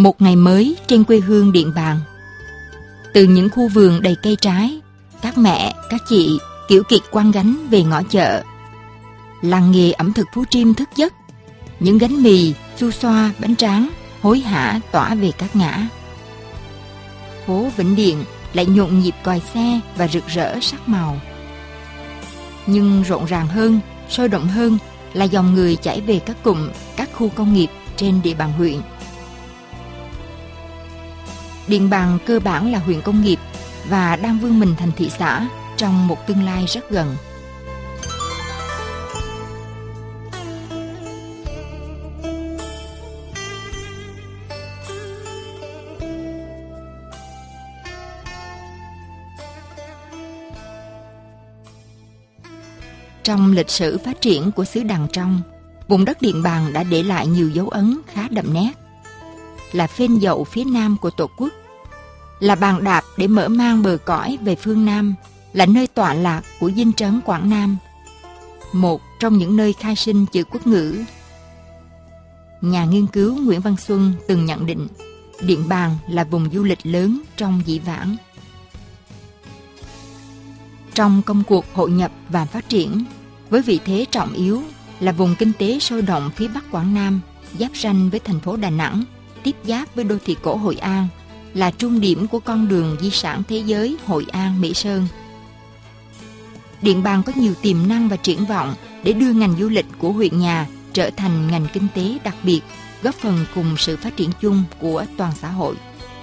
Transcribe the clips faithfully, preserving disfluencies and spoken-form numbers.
Một ngày mới trên quê hương Điện Bàn. Từ những khu vườn đầy cây trái, các mẹ, các chị kiểu kiệt quăng gánh về ngõ chợ. Làng nghề ẩm thực Phú Trim thức giấc. Những gánh mì, su xoa, bánh tráng hối hả tỏa về các ngã. Phố Vĩnh Điện lại nhộn nhịp còi xe và rực rỡ sắc màu. Nhưng rộn ràng hơn, sôi động hơn là dòng người chảy về các cụm, các khu công nghiệp trên địa bàn huyện. Điện Bàn cơ bản là huyện công nghiệp và đang vươn mình thành thị xã trong một tương lai rất gần. Trong lịch sử phát triển của xứ Đàng Trong, vùng đất Điện Bàn đã để lại nhiều dấu ấn khá đậm nét. Là phên dậu phía nam của Tổ quốc, là bàn đạp để mở mang bờ cõi về phương Nam, là nơi tọa lạc của dinh trấn Quảng Nam, một trong những nơi khai sinh chữ quốc ngữ. Nhà nghiên cứu Nguyễn Văn Xuân từng nhận định Điện Bàn là vùng du lịch lớn trong dĩ vãng. Trong công cuộc hội nhập và phát triển, với vị thế trọng yếu là vùng kinh tế sôi động phía Bắc Quảng Nam, giáp ranh với thành phố Đà Nẵng, tiếp giáp với đô thị cổ Hội An, là trung điểm của con đường di sản thế giới Hội An Mỹ Sơn. Điện Bàn có nhiều tiềm năng và triển vọng để đưa ngành du lịch của huyện nhà trở thành ngành kinh tế đặc biệt, góp phần cùng sự phát triển chung của toàn xã hội.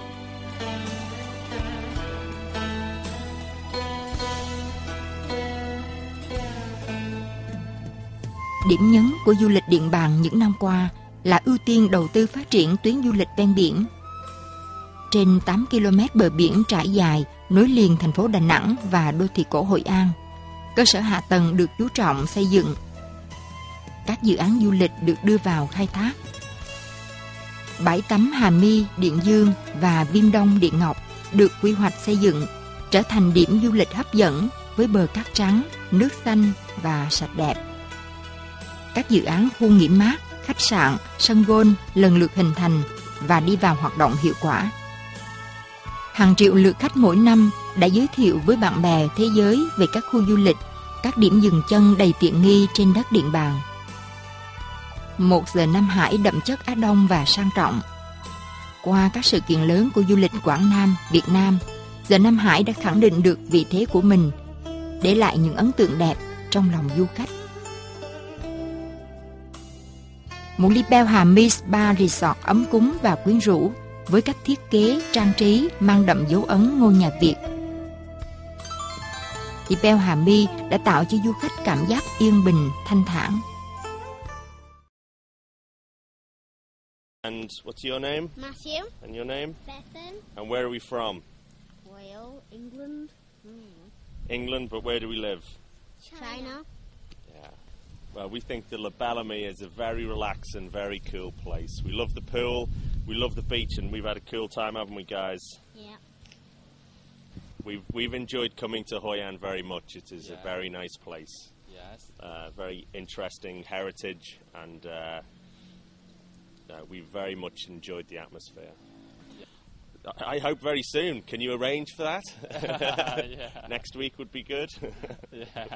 Điểm nhấn của du lịch Điện Bàn những năm qua là ưu tiên đầu tư phát triển tuyến du lịch ven biển. Trên tám ki lô mét bờ biển trải dài nối liền thành phố Đà Nẵng và đô thị cổ Hội An, cơ sở hạ tầng được chú trọng xây dựng. Các dự án du lịch được đưa vào khai thác. Bãi tắm Hà My, Điện Dương và Viêm Đông, Điện Ngọc được quy hoạch xây dựng, trở thành điểm du lịch hấp dẫn với bờ cát trắng, nước xanh và sạch đẹp. Các dự án khu nghỉ mát, khách sạn, sân golf lần lượt hình thành và đi vào hoạt động hiệu quả. Hàng triệu lượt khách mỗi năm đã giới thiệu với bạn bè thế giới về các khu du lịch, các điểm dừng chân đầy tiện nghi trên đất Điện Bàn. Một giờ Nam Hải đậm chất Á Đông và sang trọng. Qua các sự kiện lớn của du lịch Quảng Nam, Việt Nam, giờ Nam Hải đã khẳng định được vị thế của mình, để lại những ấn tượng đẹp trong lòng du khách. Một ly beo Hà My Spa Resort ấm cúng và quyến rũ với các thiết kế trang trí mang đậm dấu ấn ngôi nhà Việt. Ly beo Hà My đã tạo cho du khách cảm giác yên bình, thanh thản. And what's your name? Matthew. And your name? Bethan. And where are we from? Wales. England. Mm. England, but where do we live? China. Yeah. Well, we think that La Bellamy is a very relaxed and very cool place. We love the pool, we love the beach, and we've had a cool time, haven't we, guys? Yeah. We've we've enjoyed coming to Hoi An very much. It is Yeah. a very nice place. Yes. Uh, very interesting heritage, and uh, uh, we very much enjoyed the atmosphere. I, I hope very soon. Can you arrange for that? Yeah. Next week would be good. Yeah.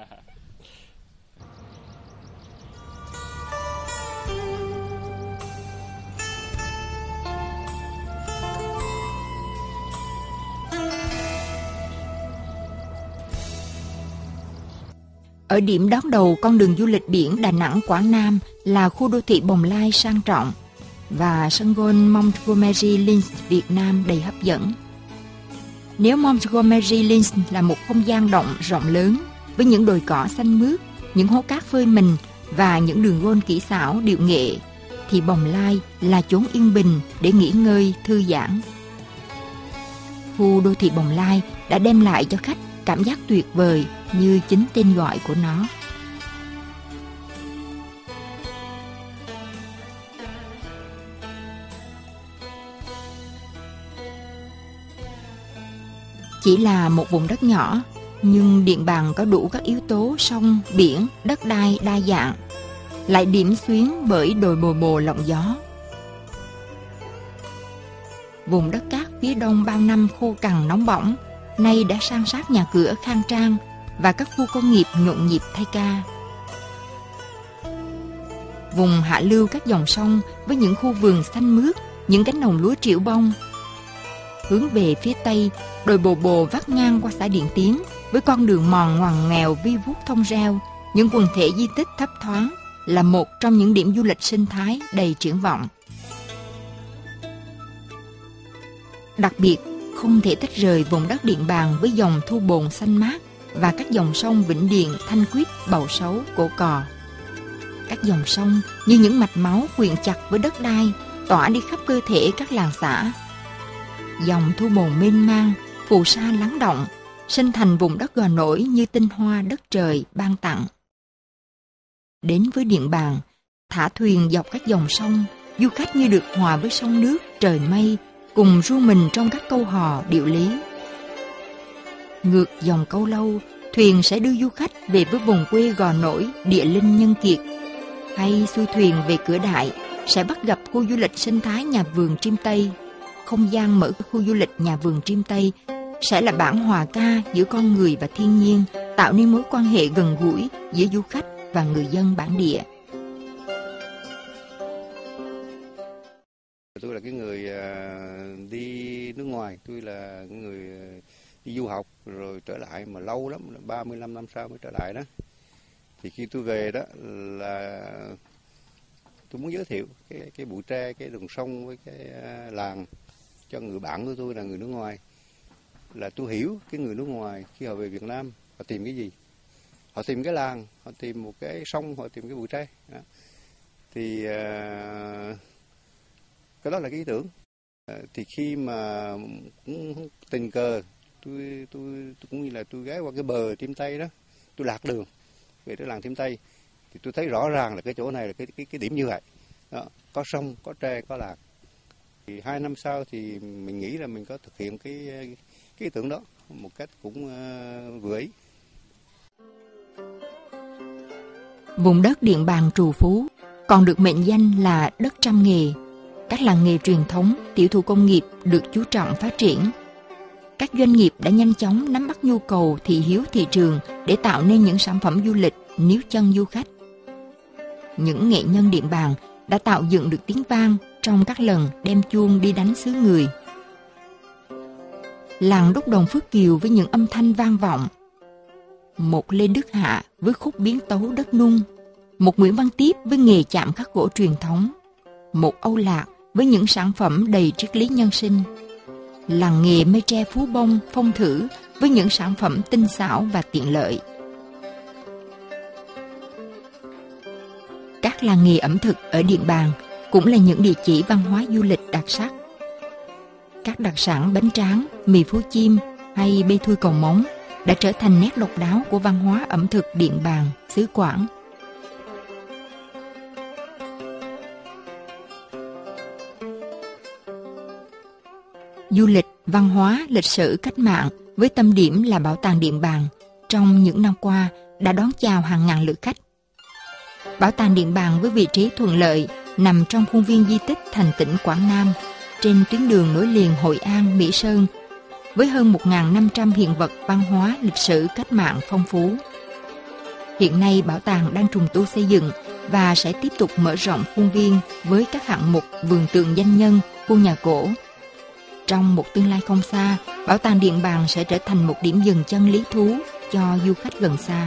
Ở điểm đón đầu con đường du lịch biển Đà Nẵng Quảng Nam là khu đô thị Bồng Lai sang trọng và sân golf Montgomery Links Việt Nam đầy hấp dẫn. Nếu Montgomery Links là một không gian động rộng lớn với những đồi cỏ xanh mướt, những hố cát phơi mình và những đường golf kỹ xảo điệu nghệ, thì Bồng Lai là chốn yên bình để nghỉ ngơi thư giãn. Khu đô thị Bồng Lai đã đem lại cho khách cảm giác tuyệt vời như chính tên gọi của nó. Chỉ là một vùng đất nhỏ, nhưng Điện Bàn có đủ các yếu tố sông, biển, đất đai đa dạng, lại điểm xuyến bởi đồi bồ bồ lộng gió. vùng đất cát phía đông bao năm khô cằn nóng bỏng, nay đã san sát nhà cửa khang trang và các khu công nghiệp nhộn nhịp thay ca. Vùng hạ lưu các dòng sông với những khu vườn xanh mướt, những cánh đồng lúa triệu bông. Hướng về phía tây, đồi Bồ Bồ vắt ngang qua xã Điện Tiến với con đường mòn ngoằn nghèo vi vuốt thông reo, những quần thể di tích thấp thoáng, là một trong những điểm du lịch sinh thái đầy triển vọng. Đặc biệt, không thể tách rời vùng đất Điện Bàn với dòng Thu Bồn xanh mát và các dòng sông Vĩnh Điện, Thanh Quyết, Bầu Sấu, Cổ Cò. Các dòng sông như những mạch máu quyện chặt với đất đai, tỏa đi khắp cơ thể các làng xã. Dòng Thu Bồn mênh mang, phù sa lắng động, sinh thành vùng đất Gò Nổi như tinh hoa đất trời ban tặng. Đến với Điện Bàn, thả thuyền dọc các dòng sông, du khách như được hòa với sông nước, trời mây, cùng ru mình trong các câu hò điệu lý. Ngược dòng Câu Lâu, thuyền sẽ đưa du khách về với vùng quê Gò Nổi, địa linh nhân kiệt. Hay xuôi thuyền về Cửa Đại, sẽ bắt gặp khu du lịch sinh thái nhà vườn Trim Tây. Không gian mở khu du lịch nhà vườn Trim Tây sẽ là bản hòa ca giữa con người và thiên nhiên, tạo nên mối quan hệ gần gũi giữa du khách và người dân bản địa. Tôi là cái người đi nước ngoài, tôi là người đi du học rồi trở lại mà lâu lắm, ba mươi lăm năm sau mới trở lại đó. Thì khi tôi về đó là tôi muốn giới thiệu cái cái bụi tre, cái đường sông với cái làng cho người bạn của tôi là người nước ngoài. Là tôi hiểu cái người nước ngoài khi họ về Việt Nam họ tìm cái gì. Họ tìm cái làng, họ tìm một cái sông, họ tìm cái bụi tre. Đó. Thì uh, cái đó là cái ý tưởng. Uh, thì khi mà cũng tình cờ tôi tôi, tôi cũng như là tôi ghé qua cái bờ Trim Tây đó, tôi lạc đường về tới làng Trim Tây thì tôi thấy rõ ràng là cái chỗ này là cái cái cái điểm như vậy. Đó, có sông, có tre, có làng. Thì hai năm sau thì mình nghĩ là mình có thực hiện cái cái ý tưởng đó một cách cũng uh, vừa ý. Vùng đất Điện Bàn trù phú còn được mệnh danh là đất trăm nghề. Các làng nghề truyền thống, tiểu thủ công nghiệp được chú trọng phát triển. Các doanh nghiệp đã nhanh chóng nắm bắt nhu cầu thị hiếu thị trường để tạo nên những sản phẩm du lịch níu chân du khách. Những nghệ nhân Điện Bàn đã tạo dựng được tiếng vang trong các lần đem chuông đi đánh xứ người. Làng đúc đồng Phước Kiều với những âm thanh vang vọng. Một Lê Đức Hạ với khúc biến tấu đất nung. Một Nguyễn Văn Tiếp với nghề chạm khắc gỗ truyền thống. Một Âu Lạc với những sản phẩm đầy triết lý nhân sinh. Làng nghề mây tre Phú Bông, Phong Thử với những sản phẩm tinh xảo và tiện lợi. Các làng nghề ẩm thực ở Điện Bàn cũng là những địa chỉ văn hóa du lịch đặc sắc. Các đặc sản bánh tráng, mì Phú Chim hay bê thui Cầu Móng đã trở thành nét độc đáo của văn hóa ẩm thực Điện Bàn, xứ Quảng. Du lịch, văn hóa, lịch sử cách mạng với tâm điểm là Bảo tàng Điện Bàn trong những năm qua đã đón chào hàng ngàn lượt khách. Bảo tàng Điện Bàn với vị trí thuận lợi nằm trong khuôn viên di tích thành tỉnh Quảng Nam trên tuyến đường nối liền Hội An, Mỹ Sơn với hơn một nghìn năm trăm hiện vật văn hóa, lịch sử cách mạng phong phú. Hiện nay bảo tàng đang trùng tu xây dựng và sẽ tiếp tục mở rộng khuôn viên với các hạng mục vườn tượng danh nhân, khu nhà cổ. Trong một tương lai không xa, Bảo tàng Điện Bàn sẽ trở thành một điểm dừng chân lý thú cho du khách gần xa.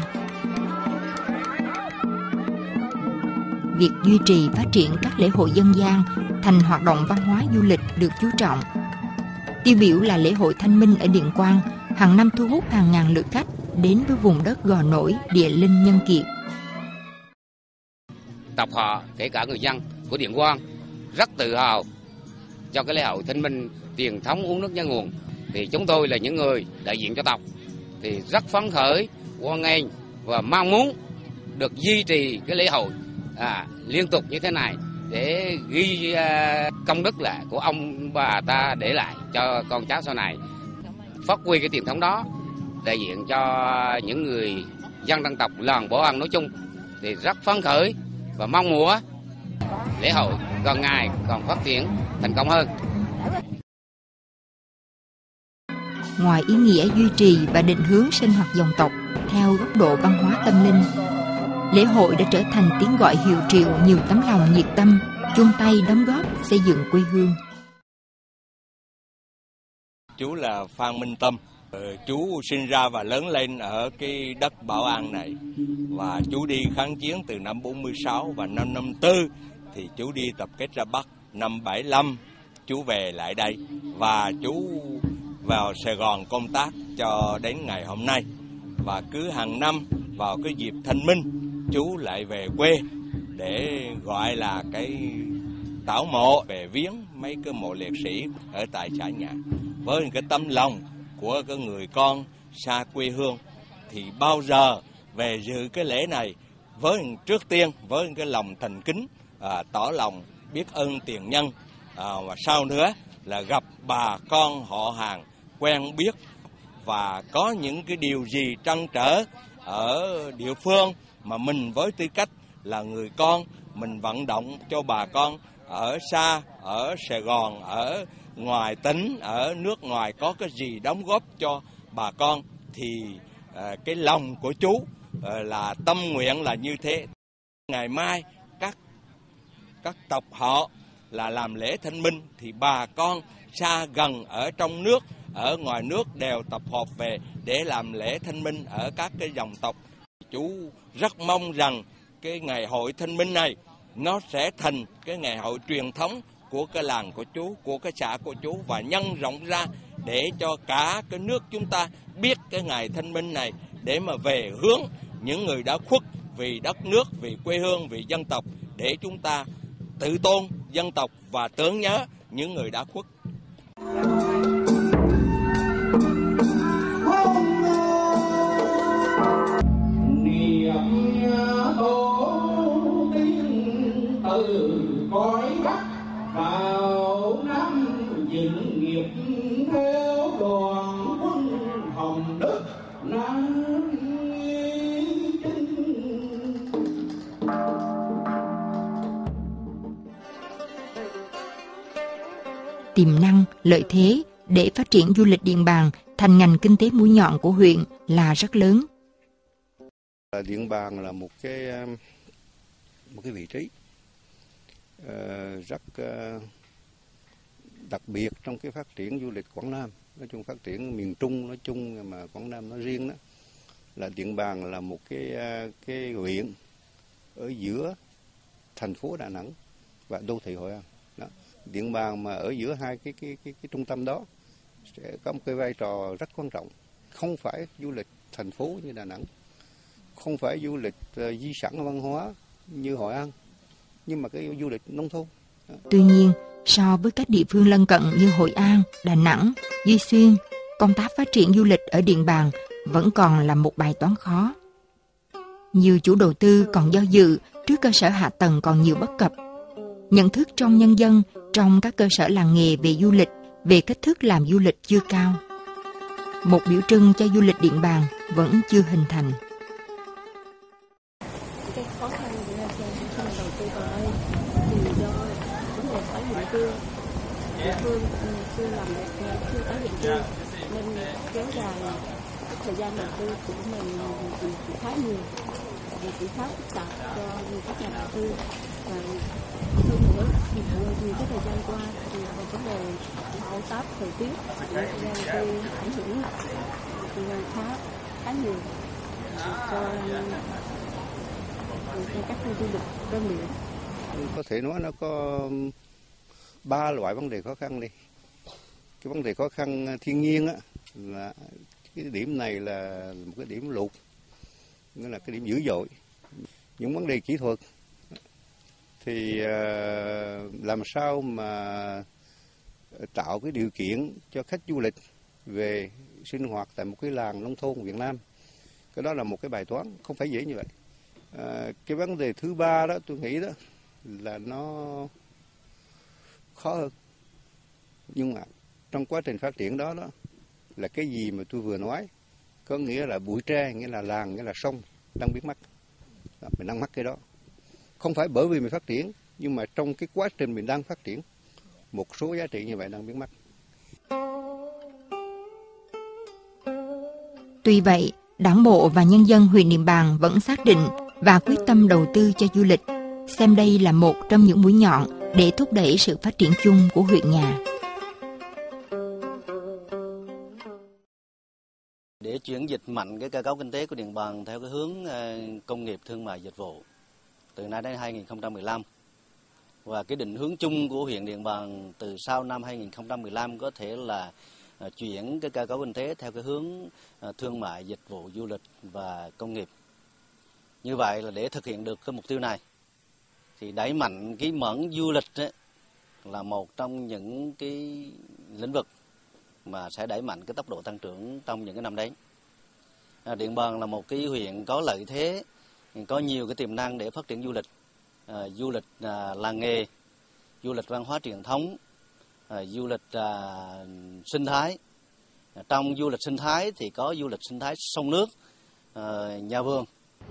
Việc duy trì phát triển các lễ hội dân gian thành hoạt động văn hóa du lịch được chú trọng. Tiêu biểu là lễ hội Thanh Minh ở Điện Quang, hàng năm thu hút hàng ngàn lượt khách đến với vùng đất Gò Nổi, địa linh nhân kiệt. Tộc họ, kể cả người dân của Điện Quang, rất tự hào cho cái lễ hội Thanh Minh truyền thống uống nước nhớ nguồn. Thì chúng tôi là những người đại diện cho tộc thì rất phấn khởi, hoan nghênh và mong muốn được duy trì cái lễ hội à, liên tục như thế này để ghi uh, công đức lại của ông bà ta để lại cho con cháu sau này, phát huy cái truyền thống đó, đại diện cho những người dân dân tộc làng Bảo An nói chung thì rất phấn khởi và mong muốn lễ hội còn ngày còn phát triển thành công hơn. ngoài ý nghĩa duy trì và định hướng sinh hoạt dòng tộc theo góc độ văn hóa tâm linh, lễ hội đã trở thành tiếng gọi hiệu triệu nhiều tấm lòng nhiệt tâm chung tay đóng góp xây dựng quê hương. Chú là Phan Minh Tâm. Chú sinh ra và lớn lên ở cái đất Bảo An này, và chú đi kháng chiến từ năm bốn mươi sáu, và năm năm tư thì chú đi tập kết ra Bắc. Năm bảy lăm chú về lại đây, và chú vào Sài Gòn công tác cho đến ngày hôm nay. Và cứ hàng năm vào cái dịp Thanh Minh, chú lại về quê để gọi là cái tảo mộ, về viếng mấy cái mộ liệt sĩ ở tại xã nhà. Với cái tấm lòng của cái người con xa quê hương thì bao giờ về dự cái lễ này với trước tiên với cái lòng thành kính, à, tỏ lòng biết ơn tiền nhân, à, và sau nữa là gặp bà con họ hàng quen biết, và có những cái điều gì trăn trở ở địa phương mà mình với tư cách là người con mình vận động cho bà con ở xa, ở Sài Gòn, ở ngoài tỉnh, ở nước ngoài có cái gì đóng góp cho bà con, thì à, cái lòng của chú à, là tâm nguyện là như thế. Ngày mai các các tộc họ là làm lễ Thanh Minh, thì bà con xa gần ở trong nước, ở ngoài nước đều tập hợp về để làm lễ Thanh Minh ở các cái dòng tộc. Chú rất mong rằng cái ngày hội Thanh Minh này nó sẽ thành cái ngày hội truyền thống của cái làng của chú, của cái xã của chú, và nhân rộng ra để cho cả cái nước chúng ta biết cái ngày Thanh Minh này, để mà về hướng những người đã khuất vì đất nước, vì quê hương, vì dân tộc, để chúng ta tự tôn dân tộc và tưởng nhớ những người đã khuất. Niệm tổ tiên từ cõi Bắc vào năm dựng nghiệp theo đoàn quân Hồng Đức Nam Chinh. Tiềm năng, lợi thế để phát triển du lịch Điện Bàn thành ngành kinh tế mũi nhọn của huyện là rất lớn. Điện Bàn là một cái một cái vị trí uh, rất uh, đặc biệt trong cái phát triển du lịch Quảng Nam, nói chung phát triển miền Trung nói chung, mà Quảng Nam nói riêng đó, là Điện Bàn là một cái uh, cái huyện ở giữa thành phố Đà Nẵng và đô thị Hội An. Đó. Điện Bàn mà ở giữa hai cái cái cái, cái trung tâm đó sẽ có một cái vai trò rất quan trọng. Không phải du lịch thành phố như Đà Nẵng, không phải du lịch uh, di sản văn hóa như Hội An, nhưng mà cái du lịch nông thôn. Đó. Tuy nhiên, so với các địa phương lân cận như Hội An, Đà Nẵng, Duy Xuyên, công tác phát triển du lịch ở Điện Bàn vẫn còn là một bài toán khó. Nhiều chủ đầu tư còn do dự trước cơ sở hạ tầng còn nhiều bất cập. Nhận thức trong nhân dân, trong các cơ sở làng nghề về du lịch, về cách thức làm du lịch chưa cao. Một biểu trưng cho du lịch Điện Bàn vẫn chưa hình thành. Cái khó khăn của nhà trường khi mà đầu tư vào đây thì do vấn đề tái định cư, địa phương chưa làm được chưa tái định cư nên kéo dài cái thời gian đầu tư của mình thì khá nhiều, và cũng khá phức tạp cho các nhà đầu tư. Và hơn nữa thì vì cái thời gian qua thì vấn đề bão táp thời tiết đã gây ảnh hưởng khá khá nhiều cho các khu du lịch ven biển. Có thể nói nó có ba loại vấn đề khó khăn đi. Cái vấn đề khó khăn thiên nhiên á, là cái điểm này là một cái điểm lụt, nghĩa là cái điểm dữ dội. Những vấn đề kỹ thuật thì làm sao mà tạo cái điều kiện cho khách du lịch về sinh hoạt tại một cái làng nông thôn Việt Nam, cái đó là một cái bài toán không phải dễ như vậy. À, cái vấn đề thứ ba đó tôi nghĩ đó là nó khó hơn, nhưng mà trong quá trình phát triển đó đó là cái gì mà tôi vừa nói, có nghĩa là bụi tre, nghĩa là làng, nghĩa là sông đang biến mất, đó, mình đang mắc cái đó. Không phải bởi vì mình phát triển, nhưng mà trong cái quá trình mình đang phát triển, một số giá trị như vậy đang biến mất. Tuy vậy, Đảng bộ và nhân dân huyện Điện Bàn vẫn xác định và quyết tâm đầu tư cho du lịch, xem đây là một trong những mũi nhọn để thúc đẩy sự phát triển chung của huyện nhà. Để chuyển dịch mạnh cái cơ cấu kinh tế của Điện Bàn theo cái hướng công nghiệp, thương mại, dịch vụ từ nay đến hai nghìn không trăm mười lăm, và cái định hướng chung của huyện Điện Bàn từ sau năm hai nghìn không trăm mười lăm có thể là chuyển cái cơ cấu kinh tế theo cái hướng thương mại, dịch vụ, du lịch và công nghiệp. Như vậy là để thực hiện được cái mục tiêu này thì đẩy mạnh cái mảng du lịch ấy, là một trong những cái lĩnh vực mà sẽ đẩy mạnh cái tốc độ tăng trưởng trong những cái năm đến. Điện Bàn là một cái huyện có lợi thế, có nhiều cái tiềm năng để phát triển du lịch, à, du lịch à, làng nghề, du lịch văn hóa truyền thống, à, du lịch à, sinh thái. À, trong du lịch sinh thái thì có du lịch sinh thái sông nước, à, nhà vườn.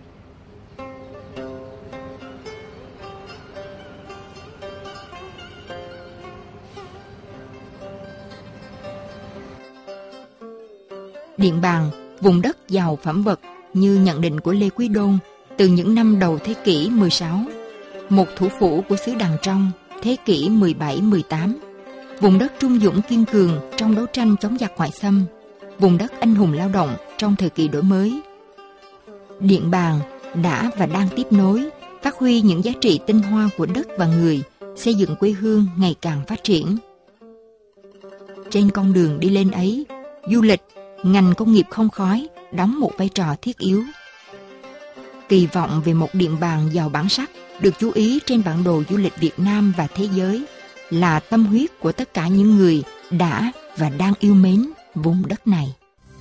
Điện Bàn, vùng đất giàu phẩm vật như nhận định của Lê Quý Đôn từ những năm đầu thế kỷ mười sáu, một thủ phủ của xứ Đàng Trong thế kỷ mười bảy mười tám, vùng đất trung dũng kiên cường trong đấu tranh chống giặc ngoại xâm, vùng đất anh hùng lao động trong thời kỳ đổi mới. Điện Bàn đã và đang tiếp nối, phát huy những giá trị tinh hoa của đất và người, xây dựng quê hương ngày càng phát triển. Trên con đường đi lên ấy, du lịch, ngành công nghiệp không khói đóng một vai trò thiết yếu. Kỳ vọng về một Điện Bàn giàu bản sắc được chú ý trên bản đồ du lịch Việt Nam và thế giới là tâm huyết của tất cả những người đã và đang yêu mến vùng đất này.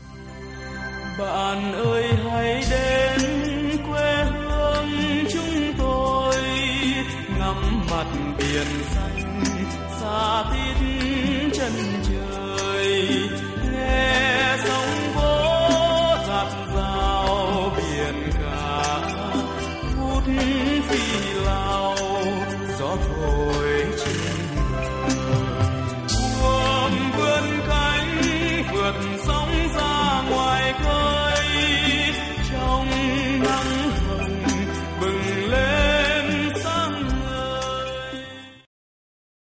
Bạn ơi hãy đến quê hương chúng tôi, ngắm mặt biển xanh xa tít chân trời, nghe sóng vỗ dạt dào biển cả, vút phi lao gió thổi trên bờ.